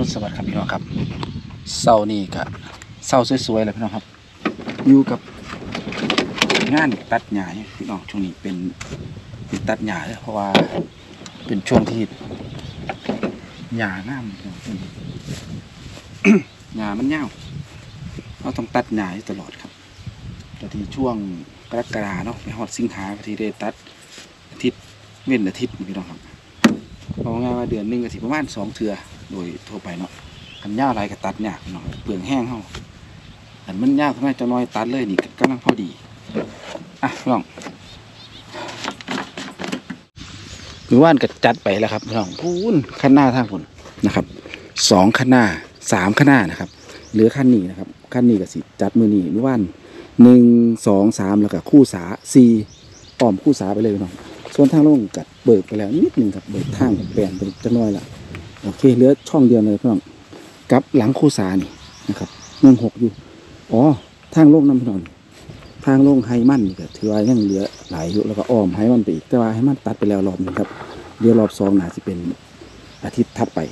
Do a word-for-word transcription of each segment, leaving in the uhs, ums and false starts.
รุสวัสดิ์ครับพี่น้องครับเสานี่ก็เสาสวยๆเลยพี่น้องครับอยู่กับงานตัดหญ้าพี่น้องช่วงนี้เป็นเป็นตัดหญ้าเลยเพราะว่าเป็นช่วงที่หญ้างามหญ้ามันยาวเราต้องตัดหญ้าตลอดครับแต่ที่ช่วงกรกฎาเนาะไปฮอดสิงหาก็ที่ได้ตัดอาทิตย์เว้นอาทิตย์พี่น้องครับเอาง่ายว่าเดือนหนึ่งก็สิประมาณสองเทื่อโดยทั่วไปเนาะอันยาวไรก็ตัดยากหน่อยเปลืองแห้งเขาอันมันยาวทำไมจะน้อยตัดเลยนี่กำลังพอดีอ่ะพี่น้องหรือว่านก็จัดไปแล้วครับพี่น้องพูนขั้นหน้าทางพุ่นนะครับสองขั้นหน้าสามขั้นหน้านะครับเหลือขั้นนี้นะครับขั้นนี้ก็สิจัดมือนี้หรือว่านหนึ่งสองสามแล้วก็คู่สาสี่อ้อมคู่สาไปเลยพี่น้องส่วนทางลงกัดเบิกไปแล้วนิดหนึ่งครับเบิกทางแปลนไปจะน้อยละโอเคเหลือช่องเดียวเลยพี่น้องกับหลังคู่สานี่นะครับเมืองหกอยู่อ๋อทางลงน้ำพี่น้องทางลงไฮมันนี่ก็ถือว่ายังเหลือหลายอยู่แล้วก็อ้อมไฮมันไปอีกแต่ว่าไฮมันตัดไปแล้วรอบนึงครับเดี๋ยวรอบสองน่าจะเป็นอาทิตย์ถัดไป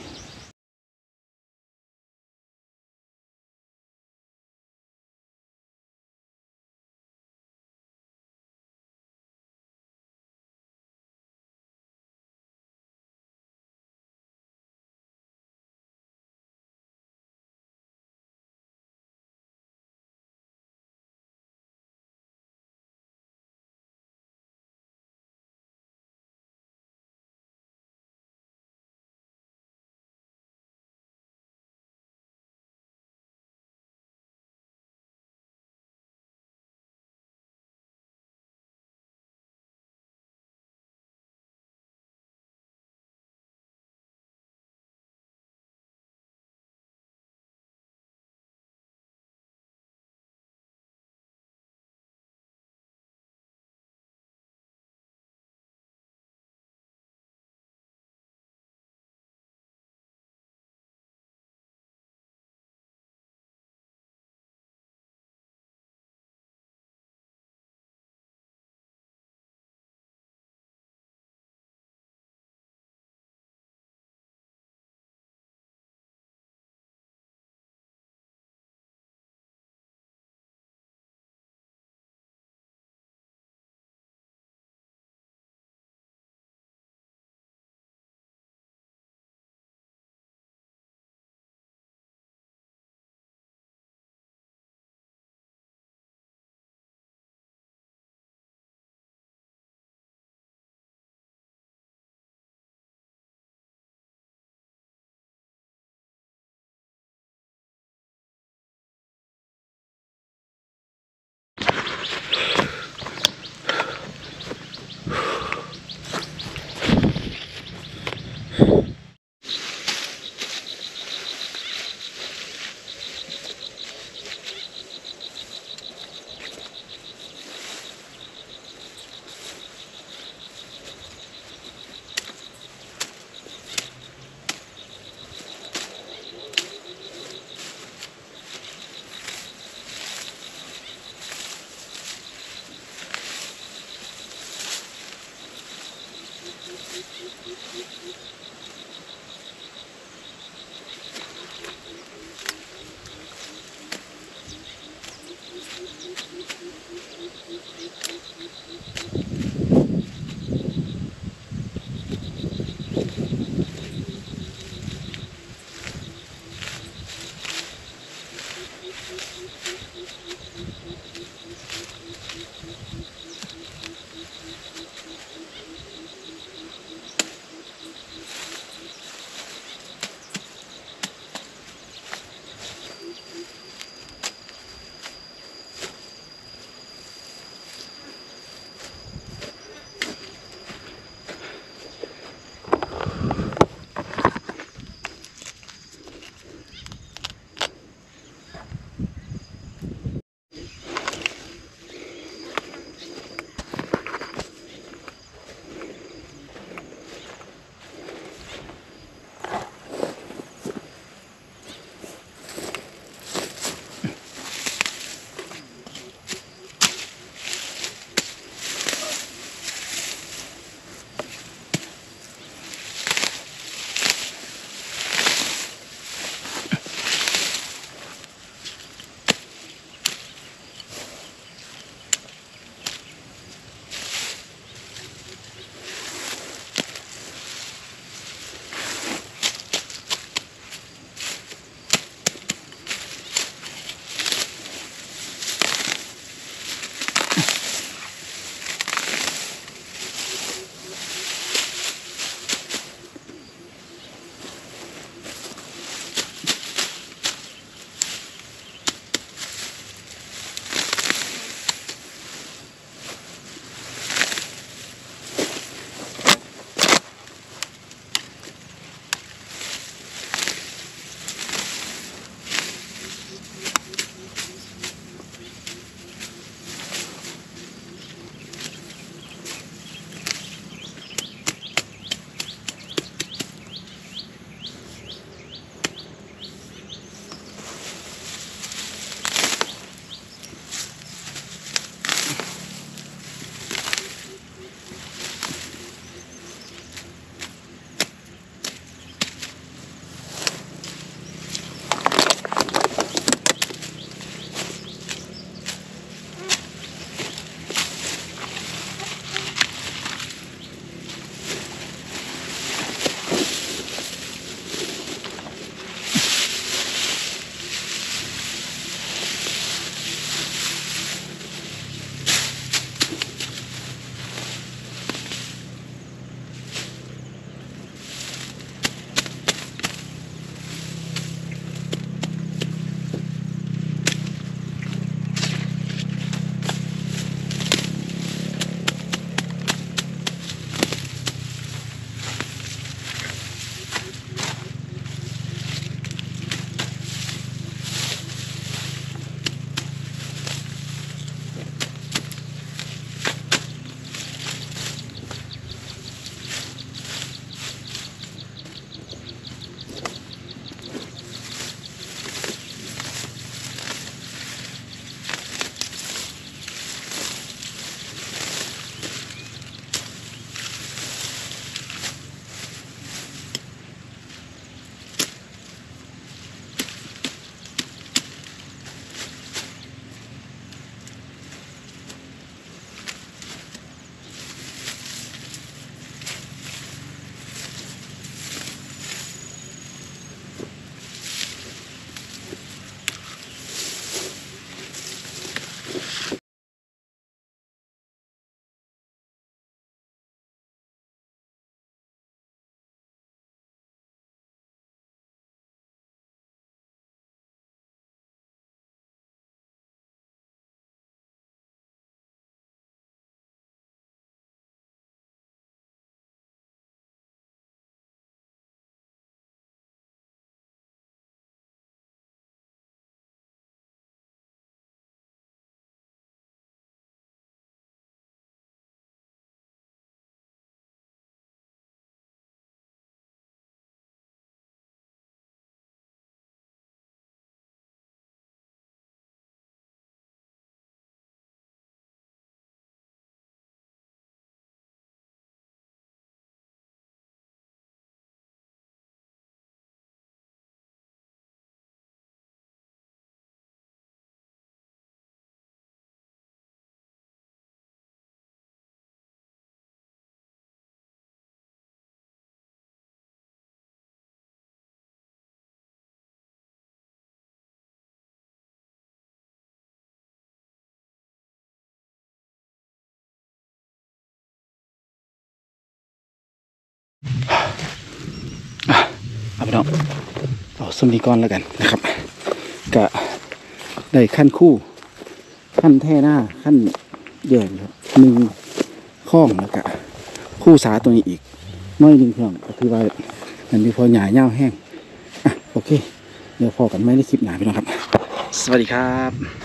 พี่น้องเอาสมนีก่อนแล้วกันนะครับก็ได้ขั้นคู่ขั้นแท่หน้าขั้นแยกครับหนึ่งข้องแล้วก็คู่สาตัวนี้อีกน้อยหนึ่งพี่น้องก็คือว่ามันมีพอหยาเน่าแห้งอ่ะโอเคเดี๋ยวพอกันไม่ได้คลิปหนาพี่น้องครับสวัสดีครับ